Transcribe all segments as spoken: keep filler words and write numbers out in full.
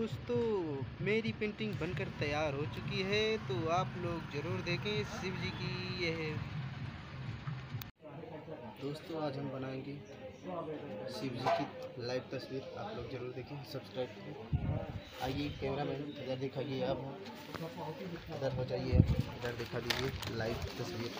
दोस्तों, मेरी पेंटिंग बनकर तैयार हो चुकी है, तो आप लोग ज़रूर देखें शिव जी की यह। दोस्तों आज हम बनाएंगे शिव जी की लाइव तस्वीर, आप लोग ज़रूर देखें, सब्सक्राइब करें। आइए कैमरामैन इधर दिखा दीजिए, आप इधर हो जाइए, इधर दिखा दीजिए लाइव तस्वीर।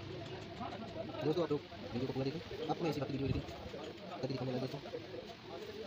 दोस्तों आप लोग वीडियो को पूरा देखें, आपको मैं ऐसी बात वीडियो देखें, कभी दिखाने लगे दोस्तों।